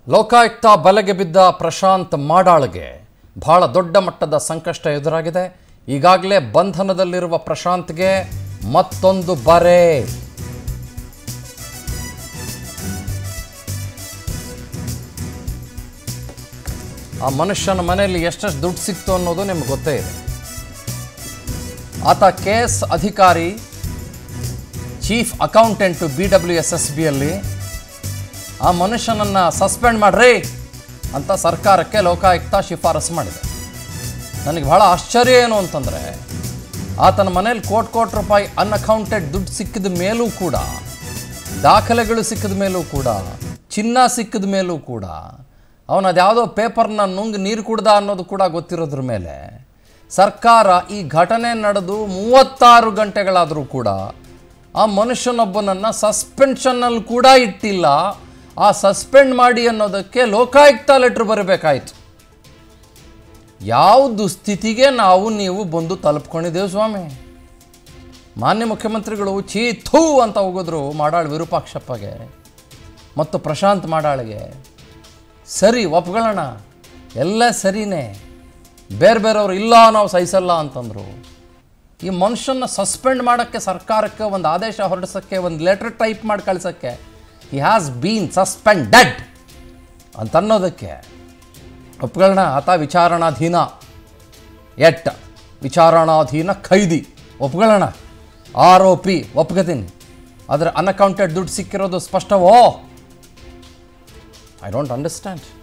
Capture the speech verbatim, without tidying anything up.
ಲೋಕಾಯುಕ್ತ ಬಲೆಗೆ ಬಿದ್ದ ಪ್ರಶಾಂತ್ ಮಾಡಾಳ್ಗೆ ಬಹಳ ದೊಡ್ಡ ಮಟ್ಟದ ಸಂಕಷ್ಟ ಎದುರಾಗಿದೆ. ಈಗಾಗಲೇ ಬಂಧನದಲ್ಲಿರುವ ಪ್ರಶಾಂತ್ಗೆ ಮತ್ತೊಂದು ಬರೆ. ಆ ಮನುಷ್ಯನ ಮನೆಯಲ್ಲಿ ಎಷ್ಟೆಷ್ಟು ದುಡ್ಡು ಸಿಕ್ತು ಅನ್ನೋದು ನಿಮಗೆ ಗೊತ್ತೇ ಇದೆ. ಆತ ಕೇಸ್ ಅಧಿಕಾರಿ, chief accountant B W S S ಬಿಯಲ್ಲಿ. ಆ ಮನುಷ್ಯನನ್ನು ಸಸ್ಪೆಂಡ್ ಮಾಡ್ರಿ ಅಂತ ಸರ್ಕಾರಕ್ಕೆ ಲೋಕಾಯುಕ್ತ ಶಿಫಾರಸು ಮಾಡಿದೆ. ನನಗೆ ಬಹಳ ಆಶ್ಚರ್ಯ ಏನು ಅಂತಂದರೆ, ಆತನ ಮನೇಲಿ ಕೋಟಿ ಕೋಟಿ ರೂಪಾಯಿ ಅನ್ಅಕೌಂಟೆಡ್ ದುಡ್ಡು ಸಿಕ್ಕಿದ ಮೇಲೂ ಕೂಡ, ದಾಖಲೆಗಳು ಸಿಕ್ಕಿದ ಮೇಲೂ ಕೂಡ, ಚಿನ್ನ ಸಿಕ್ಕಿದ ಮೇಲೂ ಕೂಡ, ಅವನು ಅದ್ಯಾವುದೋ ಪೇಪರ್ನ ನುಂಗಿ ನೀರು ಕುಡ್ದ ಅನ್ನೋದು ಕೂಡ ಗೊತ್ತಿರೋದ್ರ ಮೇಲೆ ಸರ್ಕಾರ ಈ ಘಟನೆ ನಡೆದು ಮೂವತ್ತಾರು ಗಂಟೆಗಳಾದರೂ ಕೂಡ ಆ ಮನುಷ್ಯನೊಬ್ಬನನ್ನು ಸಸ್ಪೆನ್ಷನ್ನಲ್ಲಿ ಕೂಡ ಇಟ್ಟಿಲ್ಲ. ಆ ಸಸ್ಪೆಂಡ್ ಮಾಡಿ ಅನ್ನೋದಕ್ಕೆ ಲೋಕಾಯುಕ್ತ ಲೆಟ್ರ್ ಬರಬೇಕಾಯಿತು. ಯಾವ ದುಸ್ಥಿತಿಗೆ ನಾವು ನೀವು ಬಂದು ತಲುಪ್ಕೊಂಡಿದ್ದೇವೆ ಸ್ವಾಮಿ. ಮಾನ್ಯ ಮುಖ್ಯಮಂತ್ರಿಗಳು ಛೀ ಥೂ ಅಂತ ಹೋಗಿದ್ರು ಮಾಡಾಳ್ ವಿರೂಪಾಕ್ಷಪ್ಪಗೆ ಮತ್ತು ಪ್ರಶಾಂತ್ ಮಾಡಾಳ್ಗೆ. ಸರಿ, ಒಪ್ಕೊಳ್ಳೋಣ, ಎಲ್ಲ ಸರಿನೇ. ಬೇರೆ ಬೇರೆಯವರು ಇಲ್ಲ ನಾವು ಸಹಿಸಲ್ಲ ಅಂತಂದರು. ಈ ಮನುಷ್ಯನ ಸಸ್ಪೆಂಡ್ ಮಾಡೋಕ್ಕೆ ಸರ್ಕಾರಕ್ಕೆ ಒಂದು ಆದೇಶ ಹೊರಡಿಸೋಕ್ಕೆ, ಒಂದು ಲೆಟ್ರ್ ಟೈಪ್ ಮಾಡಿ ಕಳ್ಸೋಕ್ಕೆ, ಹಿ ಹ್ಯಾಸ್ ಬೀನ್ ಸಸ್ಪೆಂಡೆಡ್ ಅಂತನ್ನೋದಕ್ಕೆ ಒಪ್ಕೊಳ್ಳೋಣ. ಆತ ವಿಚಾರಣಾಧೀನ ಎಟ್ ವಿಚಾರಣಾಧೀನ ಖೈದಿ ಒಪ್ಕೊಳ್ಳೋಣ. ಆರೋಪಿ ಒಪ್ಕೋತೀನಿ. ಆದರೆ ಅನ್ಅಕೌಂಟೆಡ್ ದುಡ್ಡು ಸಿಕ್ಕಿರೋದು ಸ್ಪಷ್ಟವೋ? I don't understand.